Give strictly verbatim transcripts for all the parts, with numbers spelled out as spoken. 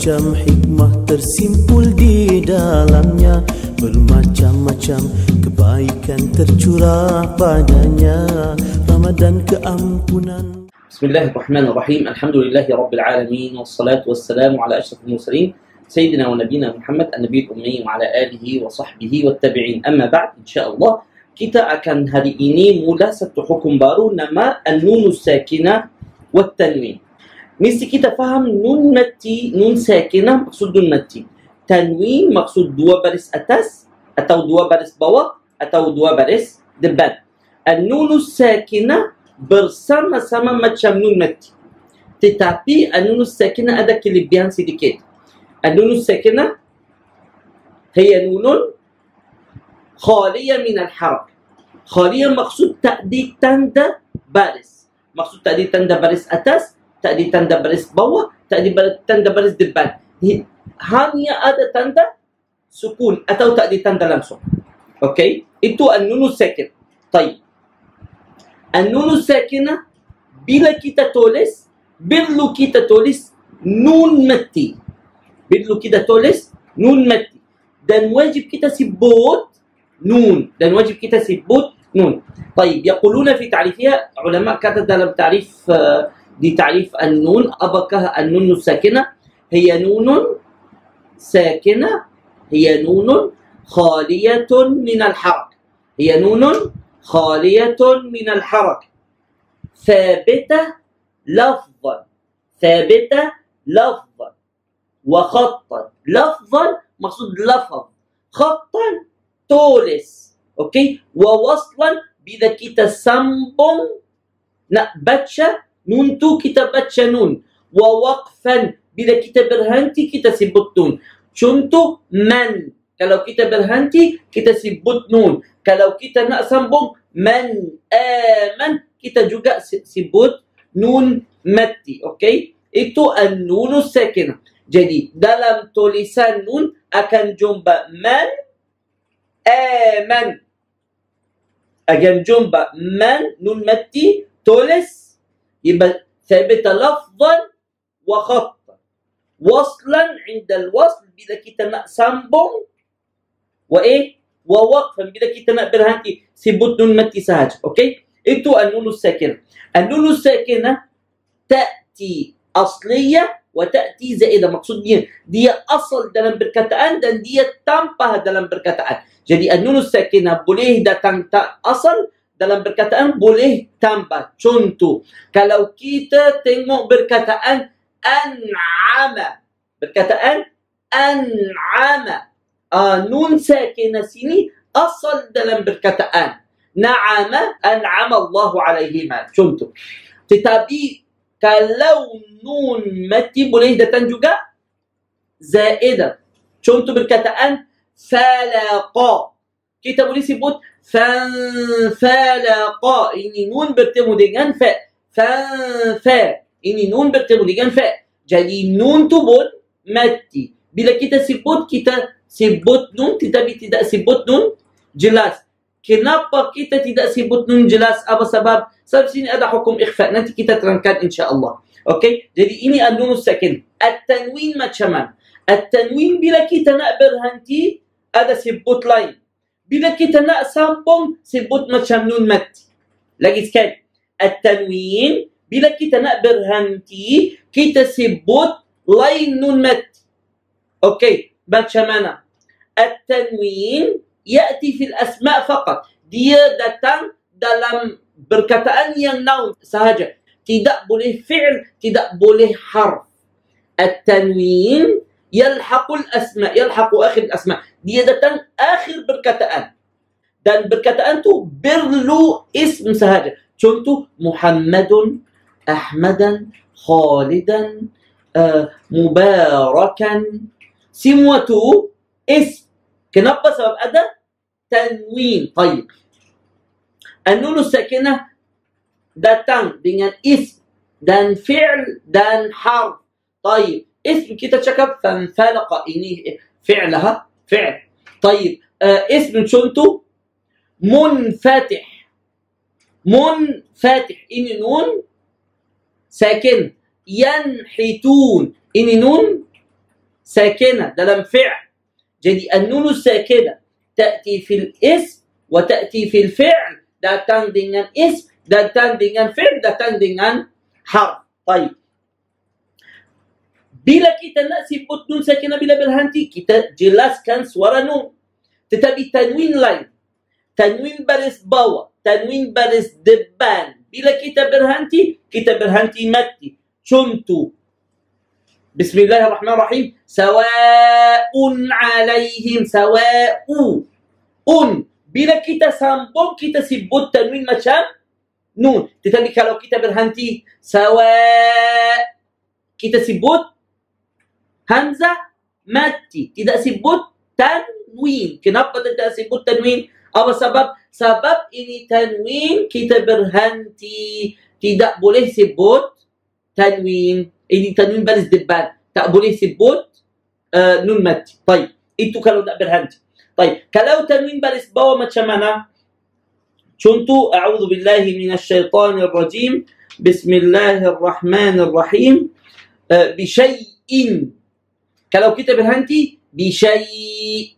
Bermacam hikmah tersimpul di dalamnya, bermacam-macam kebaikan tercurah padanya. Ramadan keampunan. Bismillahirrahmanirrahim. Alhamdulillahi Rabbil Alamin. Wassalatu wassalamu ala ashrafil mursalin Sayyidina wa Nabina Muhammad An-Nabiyyil Ummi wa ala alihi wa sahbihi wa tabi'in. Amma ba'd, insyaAllah kita akan hari ini mula satu hukum baru, nama An-Nunus Sakinah wa Tanwin. Mesti kita faham nun mati, nun sakinah maksud nun mati. Tanwin maksud dua baris atas atau dua baris bawah atau dua baris depan. An-Nunus Sakinah bersama-sama macam nun mati. Tetapi An-Nunus Sakinah ada kelebihan sedikit. An-Nunus Sakinah hiya nunun khaliyah min al-harak. Khaliyah maksud tak di tanda baris. Maksud tak di tanda baris atas, tak di tanda baris bawah, tak di tanda baris depan. Hanya ada tanda sukun atau tak di tanda langsung. Okey, itu An-Nunus Sakinah. Baik. An-Nunus Sakinah bila kita tulis, perlu kita tulis nun mati. Perlu kita tulis nun mati. Dan wajib kita sebut nun. Dan wajib kita sebut nun. Baik, yaquluna fi ta'rifiyah, ulama kata dalam ta'rif uh, di ta'rif an-nun, apakah an-nun sakinah hiya nunun sakinah, hiya nunun khaliyatun min al-harak, hiya nunun khaliyatun min al-harak, thabitah lafzan, thabitah lafzan, wa khattan. Lafzan maksud lafaz, khattan tulis, okey, wa waslan bila kita sambung nak baca nun tu kita baca nun. Wa waqfan bila kita berhenti kita sebut nun. Contoh man, kalau kita berhenti kita sebut nun. Kalau kita nak sambung man aman kita juga sebut nun mati. Okey, itu an-nunus sakinah. Jadi dalam tulisan nun akan jumpa man aman, akan jumpa man nun mati tulis. يبقى ثابت لفظا وخطا وصلا عند الوصل bila kita nak sambung, wa eh wa waqfan bila kita nak berhenti sebut nun mati sahaja. Okey, itu an-nunus sakinah. An-nunus sakinah ta'ti asliyah wa ta'ti zaidah. Maksudnya dia asal dalam perkataan dan dia tambah dalam perkataan. Jadi an-nunus sakinah boleh datang tak asal, dalam perkataan boleh tambah. Contoh, kalau kita tengok perkataan an'ama, perkataan an'ama, uh, nun sakinah sini asal dalam perkataan na'ama, an'ama Allahu alaihima. Contoh. Tetapi kalau nun mati boleh datang juga zaidah. Contoh perkataan falaqa, kita boleh sebut fanfalaqa. Ini nun bertemu dengan fa. Fanfa. Ini nun bertemu dengan fa. Jadi nun tu pun mati. Bila kita sebut, kita sebut nun tetapi tidak sebut nun jelas. Kenapa kita tidak sebut nun jelas? Apa sebab? Sebab sini ada hukum ikhfa. Nanti kita terangkan insya-Allah. Okey? Jadi ini an-nunus sakin. At-tanwin macam mana? At-tanwin bila kita nak berhenti ada sebut lain. Bila kita nak sambung, sebut macam nun mati. Lagi sekali. At-tanwin, bila kita nak berhenti, kita sebut lain nun mati. Okey, macam mana? At-tanwin, ya'ti fil asma' faqat. Dia datang dalam perkataan yang noun sahaja. Tidak boleh fi'l, tidak boleh harf. At-tanwin, yalhaqul asma', yalhaqu akhir asma'. Dia datang akhir perkataan. Dan perkataan tu perlu ism sahaja. Contoh, Muhammadun, Ahmadan, Khalidan, uh, Mubarakan. Semua tu ism. Kenapa? Sebab ada tanwin. Baik. An-nunus sakinah datang dengan ism dan fi'l dan harf. Baik. Ism kita cakap fanfalaqa, ini fi'laha fi'l. طيب uh, اسم contoh munfatih. Munfatih ini nun sakin. Yanhitun ini nun sakinah dalam fi'l. Jadi an-nun sakinah ta'ti fil ism wa ta'ti fil fi'l, datang dengan ism, datang dengan fi'l, datang dengan harf. Baik. Bila kita nak sebut nun sakinah bila berhenti, kita jelaskan suara nun. Tetapi tanwin lain, tanwin baris bawah, tanwin baris depan, bila kita berhenti, kita berhenti mati. Contoh, Bismillahirrahmanirrahim, sawa'un alaihim, sawa'u, un. Bila kita sambung, kita sebut tanwin macam nun. Tetapi kalau kita berhenti, sawa', kita sebut hamzah mati, tidak sebut tanwin. Kenapa tidak sebut tanwin? Apa sebab? Sebab ini tanwin kita berhenti, tidak boleh sebut tanwin. Ini tanwin baris depan, tak boleh sebut uh, nun mati. Baik, itu kalau nak berhenti. Baik, kalau tanwin baris bawah macam mana? Contoh, a'udzu billahi minasyaitonir rajim. Bismillahirrahmanirrahim. Uh, bi syai'in. Kalau kita berhenti, bi syai'.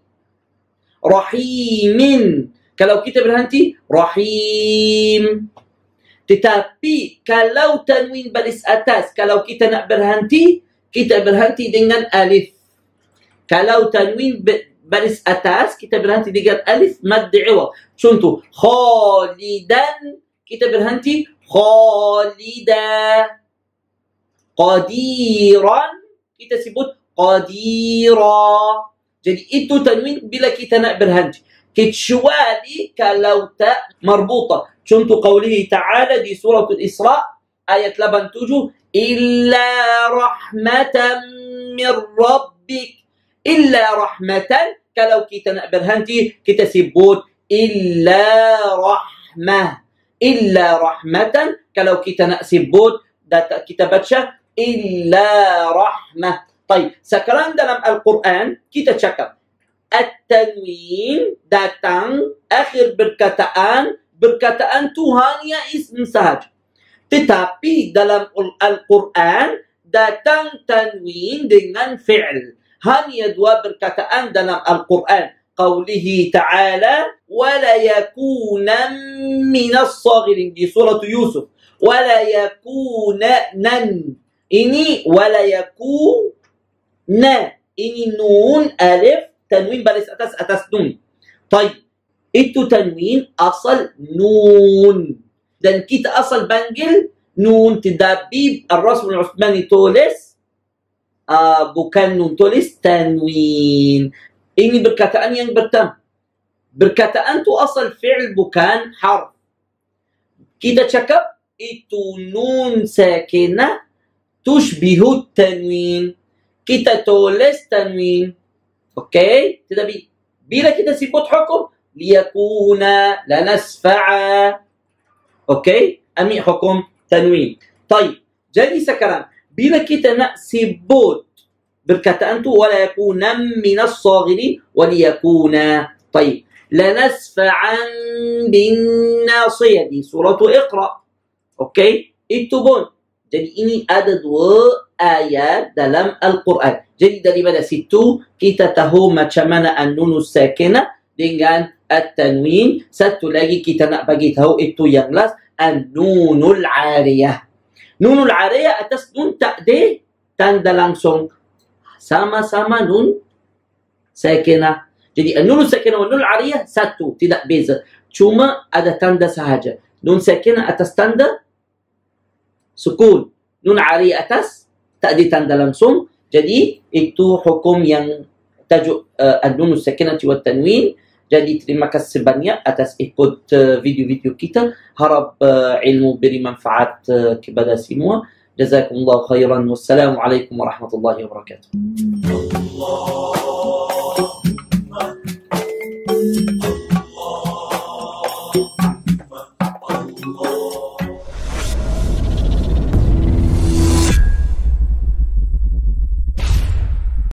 Rahimin. Kalau kita berhenti, rahim. Tetapi kalau tanwin baris atas, kalau kita nak berhenti, kita berhenti dengan alif. Kalau tanwin baris atas, kita berhenti dengan alif mad iwad. Contoh, khalidan, kita berhenti khalida. Qadiran, kita sebut qadira. Jadi itu tanwin bila kita nak berhenti. Kecuali kalau tak marbuta. Contoh qawlihi ta'ala di surah Al-Isra ayat lapan puluh tujuh, illa rahmatan min rabbik. Illa rahmatan, kalau kita nak berhenti, kita sebut illa rahmah. Illa rahmatan, kalau kita nak sebut, kita baca illa rahmah. Baik, sekarang dalam Al-Quran kita cakap at-tanwin datang akhir berkataan, berkataan tu hanya ism sahaja. Tetapi dalam Al-Quran datang tanwin dengan fi'l. Hanya dua berkataan dalam Al-Quran. Qawlihi ta'ala wala yakunan minas saghirin di surah Yusuf. Wala yakunan. Ini wala yaku na, ini nun, alif, tanwin baris atas, atas nun. Baik, itu tanwin asal nun. Dan kita asal panggil nun, tetapi Ar-Rasul Uthmani tulis, uh, bukan nun, tulis tanwin. Ini berkataan yang pertama. Berkataan tu asal fi'l, bukan harf. Kita cakap, itu nun sakinah, tushbihu tanwin. Kita tulis tanwin. Okey? Tetapi bila kita sebut hukum, liyakuna, lanasfa'a. Okey? Ambil hukum tanwin. Baik. Jadi sekarang, bila kita nak sebut berkataan tu, wala yakunan minas saghirin, waliyakuna. Baik. Lanasfa'an bin nasiyah di surah Iqra. Okey? Itu pun. Jadi ini ada dua ayat dalam Al-Quran. Jadi daripada situ kita tahu macam mana an-nun sakinah dengan at-tanwin. Satu lagi kita nak bagi tahu itu yang last, an-nunul ariyah. Nunul ariyah atas nun tak ada tanda langsung. Sama-sama nun sakinah. Jadi an-nun sakinah wa nun ariyah satu, tidak beza. Cuma ada tanda sahaja. Nun sakinah atas tanda sukun. Nun ari atas tak ditanda langsung. Jadi itu hukum yang tajuk uh, an-nun sakinah wa tanwin. Jadi terima kasih banyak atas ikut uh, video-video kita. Harap uh, ilmu beri manfaat uh, kepada semua. Jazakumullah khairan. Wassalamualaikum warahmatullahi wabarakatuh.